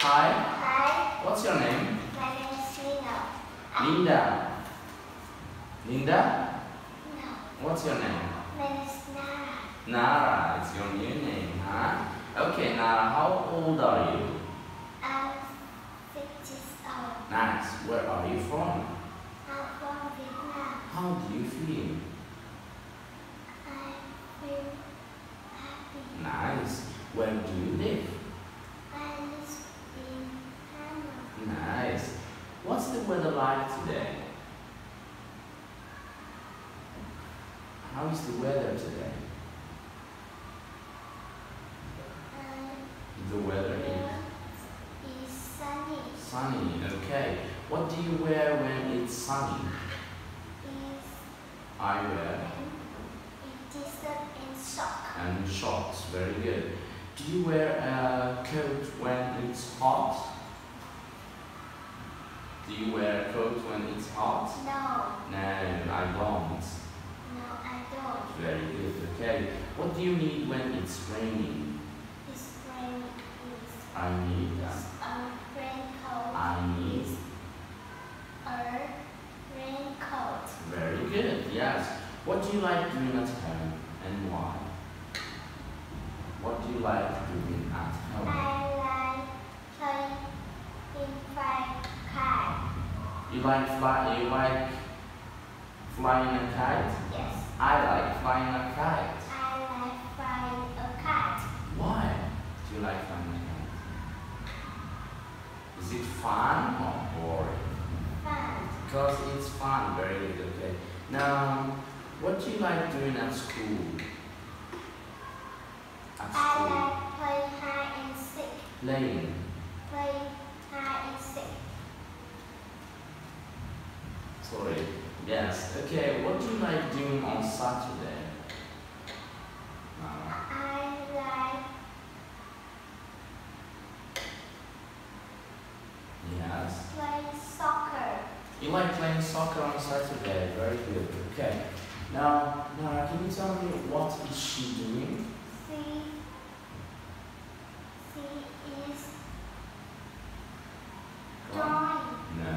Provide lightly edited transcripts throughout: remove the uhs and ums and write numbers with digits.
Hi. Hi. What's your name? My name is Lina. Linda. Linda? No. What's your name? My name is Nara. Nara. It's your new name, huh? Okay, Nara, how old are you? I'm 6 years old. Nice. Where are you from? I'm from Vietnam. How do you feel? I feel happy. Nice. Where do you live? I live in Hanoi. Nice. What's the weather like today? How is the weather today? The weather It's sunny. sunny. Okay. What do you wear when it's sunny? It's I wear a t-shirt and sock. and shorts. Very good. Do you wear a coat when it's hot? Do you wear a coat when it's hot? No. No, I don't. No, I don't. Very good. Okay. What do you need when it's raining? It's raining. I need It's a raincoat. I need. A raincoat. Very good. Yes. What do you like doing at home and why? What do you like doing at home? I like playing kite. You like flying a kite? Yes. I like flying a kite. I like flying a kite. Why do you like flying a kite? Is it fun or boring? Fun. Because it's fun. Very good. Okay. Now, what do you like doing at school? At I school. like playing hide and seek. Playing. Playing hide and seek. Sorry. Yes. Okay. What do you like doing on Saturday? I like Yes. playing soccer. You like playing soccer on Saturday. Very good. Okay. Now, Nara, can you tell me what is she doing? She is Go on. drawing. No.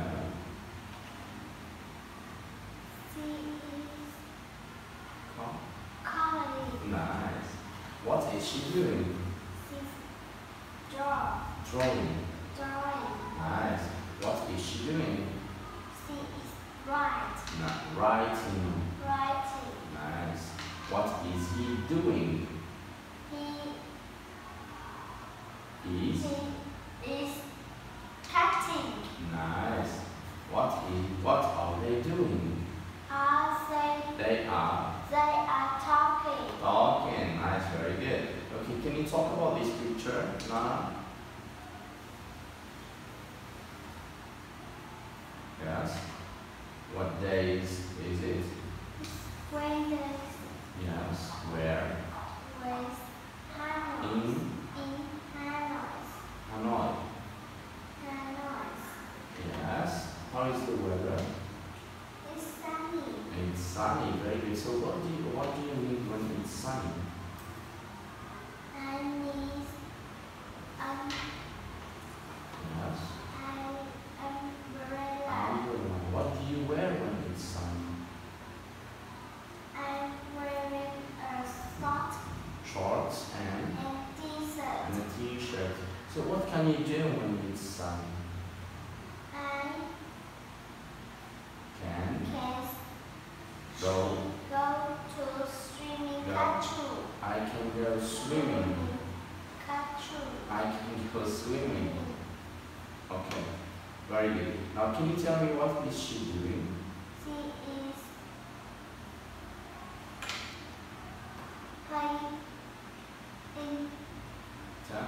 She is Come on. coloring. Nice. What is she doing? She's drawing. Drawing. Nice. What is she doing? She is writing. Writing. Writing. Nice. What is he doing? He He's is cutting. nice. What are they doing? They are Talking. talking. Nice, very good. Okay, can you talk about this picture, Nana? Yes. What days is it? Wednesday Yes. Where? with Hanoi. In In Hanoi. Hanoi. Hanoi. Yes. How is the weather? It's sunny. It's sunny. Very good. So what do you need when it's sunny? I need Yes. umbrella. Umbrella. What do you wear when it's sunny? I'm wearing a short Shorts and t-shirt. a t-shirt. So what can you do when it's sunny? I Can can go. go to swimming Go. pool. I can go swimming. Pool. I can go swimming. Okay. Very good. Now can you tell me what is she doing? She is playing in Tell.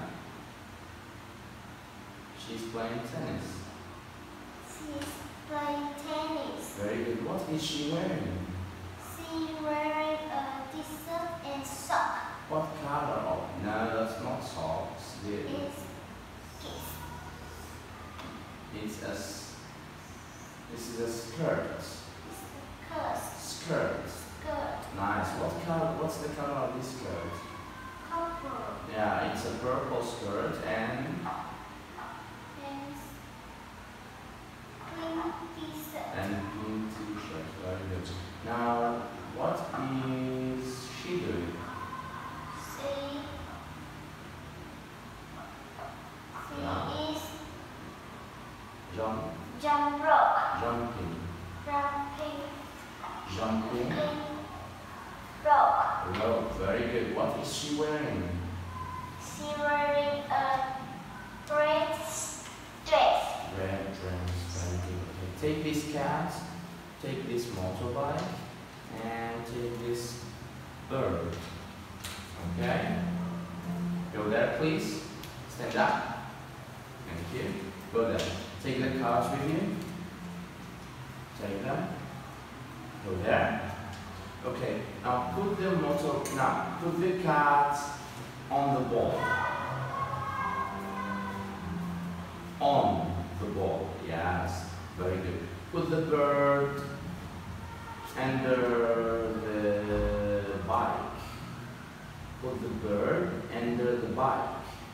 She's playing tennis. she's playing tennis. Very good. What is she wearing? She wearing a t-shirt and sock. What color of? No, that's not socks. It's kiss. This is a skirt. It's a curse. Skirt. Skirt. Nice. What color? What's the color of this skirt? Purple. Yeah, it's a purple skirt and Jump rope. Jumping. Jumping. Jumping. Rope. Rope. Very good. What is she wearing? She wearing a red dress. Red dress. Very good. Okay. Take this cat. Take this motorbike. And take this bird. Okay? Go there, please. Stand up. Thank you. Go there. Take the cards with you. Take them. Go there. Okay. Now put the cards on the ball. On the ball. Yes. Very good. Put the bird under the bike. Put the bird under the bike.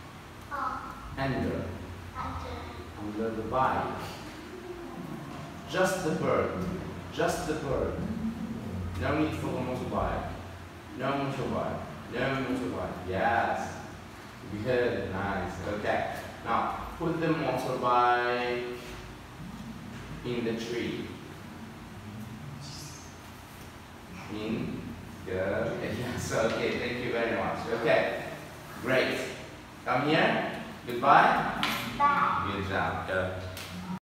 Under the bike. Just the bird. Just the bird. No need for a motorbike. No motorbike. No motorbike. Yes. Good. Nice. Okay. Now put the motorbike in the tree. In. Good. Yes. Okay. Thank you very much. Okay. Great. Come here. Goodbye. Bye. Good job. Go.